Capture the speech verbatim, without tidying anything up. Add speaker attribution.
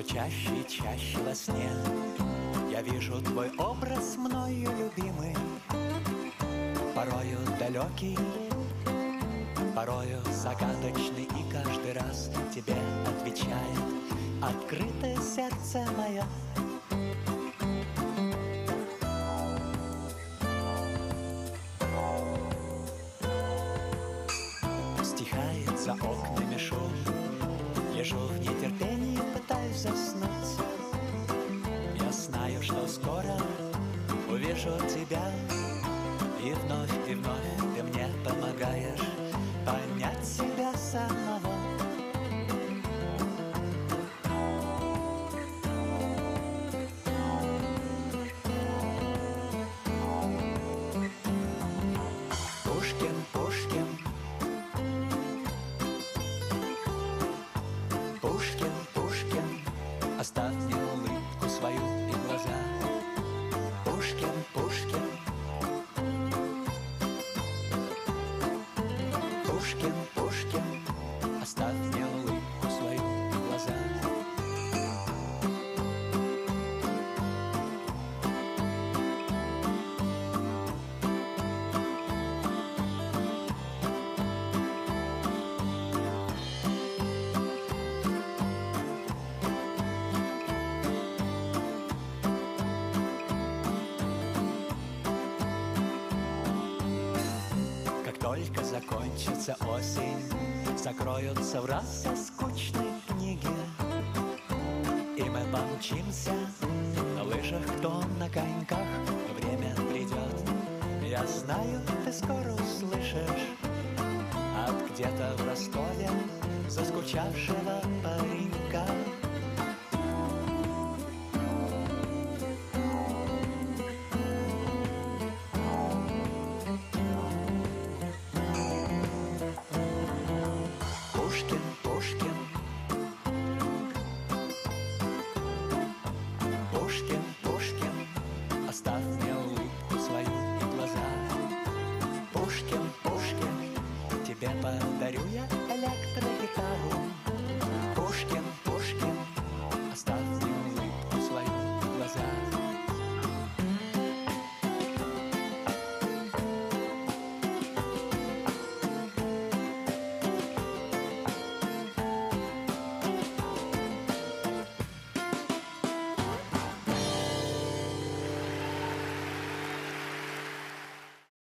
Speaker 1: чаще и чаще во сне я вижу твой образ мною любимый, порою далекий, порою загадочный, и каждый раз тебе отвечает открытое сердце мое. Стихает за окнами шум, лежу в нетерпении, пытаюсь заснуть. Я знаю, что скоро увижу тебя, и вновь, и вновь ты мне помогаешь понять себя самого. Пушкин, Пушкин, Пушкин, Пушкин, оставь мне улыбку свою и глаза. Пушкин, Пушкин, Пушкин, Пушкин, оставь мне улыбку свою и глаза. Только закончится осень, закроются в раз все скучные книги, и мы помчимся на лыжах, кто на коньках. Время придет, я знаю, ты скоро услышишь от где-то в Ростове заскучавшего паренька. Пушкин, Пушкин, Пушкин, Пушкин, оставь мне улыбку свою и глаза. Пушкин,